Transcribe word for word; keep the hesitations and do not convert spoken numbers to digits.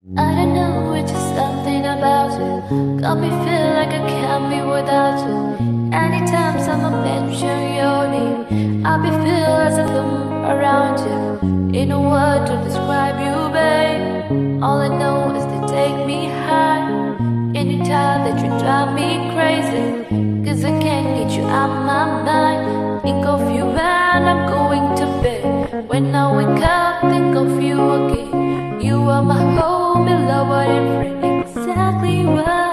I don't know, it's just something about you. Got me feel like I can't be without you. Anytime someone mention your name, I be feel as if I'm around you. In a word to describe you, babe, all I know is they take me high. Anytime that you drive me crazy, cause I can't get you out my mind. Think of you when I'm going to bed. When I wake up, think of you again. You are my home, beloved and friend, exactly right.